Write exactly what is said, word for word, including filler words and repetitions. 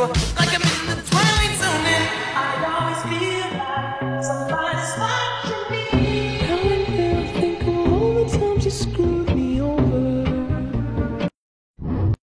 like I'm in the twilight zone, and I always feel like somebody's watching me. How and then I think of all the times you screwed